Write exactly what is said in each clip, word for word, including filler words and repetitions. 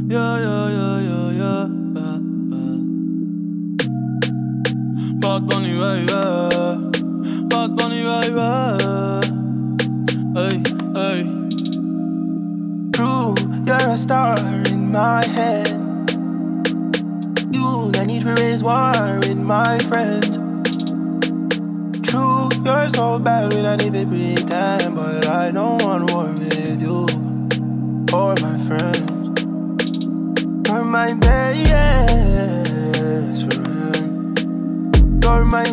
Yeah, yeah, yeah, yeah, yeah, yeah, yeah. Bad Bunny, baby. Bad Bunny, baby. Hey, hey. True, you're a star in my head. You, I need to raise war with my friends. True, you're so bad when I need to pretend, but I don't want war with you or my friends. You're my best friend. You're my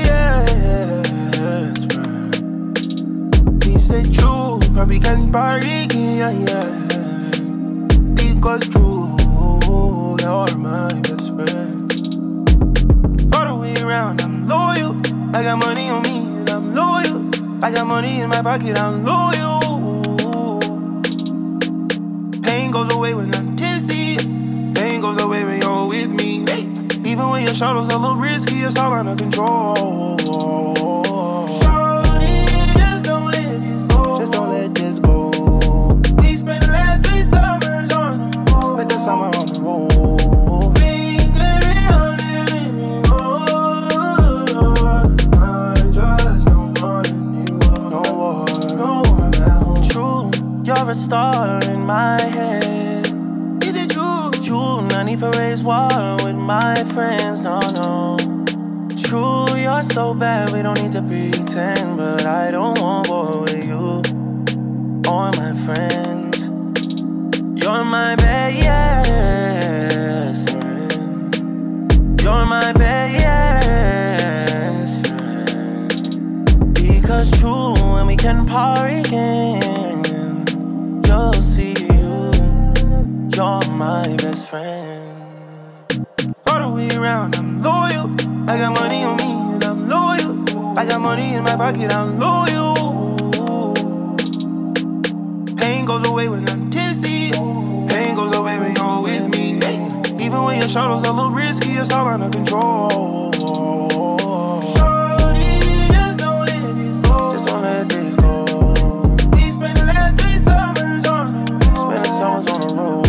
best friend. We say true, but we can party again, yeah. Because true, you're my best friend. All the way around, I'm loyal. I got money on me and I'm loyal. I got money in my pocket, I'm loyal. Pain goes away when I'm tipsy. Pain goes away when you're with me. Hey. Even when your shadows a little risky, it's all under control. Shorty, just don't let this go. Just don't let this go. We spent the last three summers on the road. Spent the summer on the road. You're a star in my head. Is it true? You, no need for raise war with my friends, no, no. True, you're so bad, we don't need to pretend. But I don't want war with you or my friends. You're my best friend. You're my best friend. Because true, when we can party again, you'll see you, you're my best friend. All the way around, I'm loyal. I got money on me and I'm loyal. I got money in my pocket, I'm loyal. Pain goes away when I'm tipsy. Pain goes away when you're with me. Hey. Even when your shadows a little risky, it's all under control. Shorty, just don't let this go. Just don't let this go. Someone's on the road.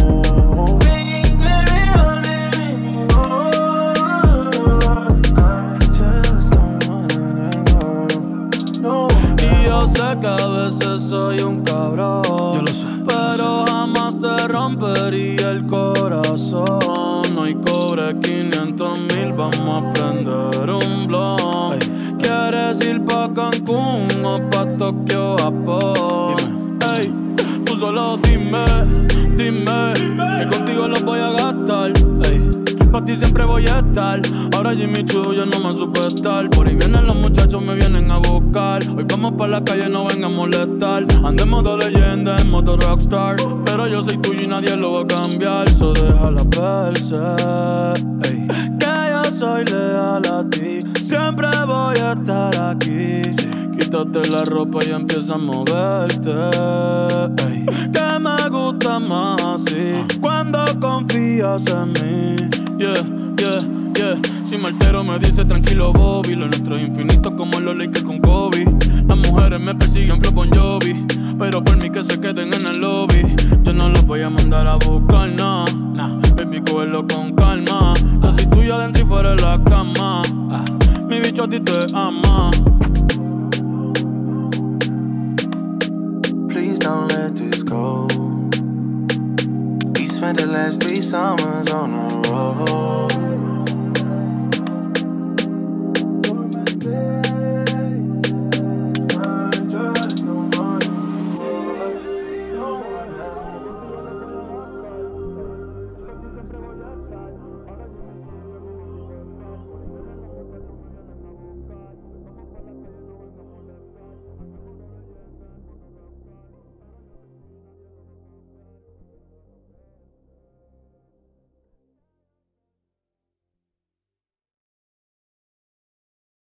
I just don't wanna let go. Y yo sé que a veces soy un cabrón. Yo lo sé, pero jamás te rompería el corazón. Hoy cobré quinientos mil, vamos a prender un blon. ¿Quieres ir pa' Cancún o pa' Tokio, Japón? Ey, tú solo dime, dime, que contigo lo voy a gastar. Ey, pa' ti siempre voy a estar. Ahora Jimmy Choo yo no me supe estar. Por ahí vienen los muchachos, me vienen a buscar. Hoy vamos pa' la calle, no vengan a molestar. Ando en modo leyenda, en modo rockstar. Pero yo soy tuyo y nadie lo va a cambiar. So déjala verse. Ey, que yo soy leal a ti. Siempre voy a estar aquí. Sí. Quítate la ropa y empieza a moverte. Ey, que me gusta más así cuando confías en mí. Yeah, yeah, yeah. Si me altero me dice tranquilo Bobby. Lo nuestro es infinito como los Lakers con Kobe. Las mujeres me persiguen flow Bon Jovi, pero por mí que se queden en el lobby. Yo no los voy a mandar a buscar, no, nah. Baby, cógelo con calma. Yo soy tuyo adentro y fuera de la cama. Ah, mi bicho a ti te ama. Please don't let this go. We spent the last three summers on the road.